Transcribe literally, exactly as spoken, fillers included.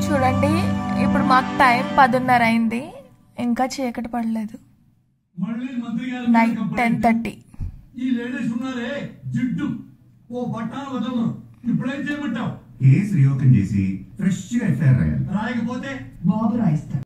చూడండి ఇప్పుడు మాకు టైం పదున్నర అయింది, ఇంకా చీకటి పడలేదు. Night ten thirty. ఈ లేడీస్ ఉన్నారే జిడ్డు ఓ బట్టాను వదలను. ఇప్పుడేం చేయమంటావు? కేసు రీఓపెన్ చేసి ఫ్రెష్ గా ఎఫ్ఐఆర్ రాయాలి. రాయకపోతే బాబు రాయిస్తాడు.